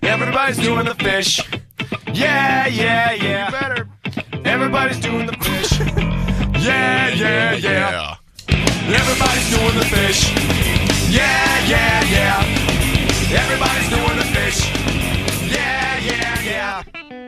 Everybody's doing the fish. Yeah, yeah, yeah. You better. Everybody's doing the fish. Yeah, yeah, yeah. Everybody's doing the fish. Yeah, yeah, yeah. Everybody's doing the fish. Yeah, yeah, yeah.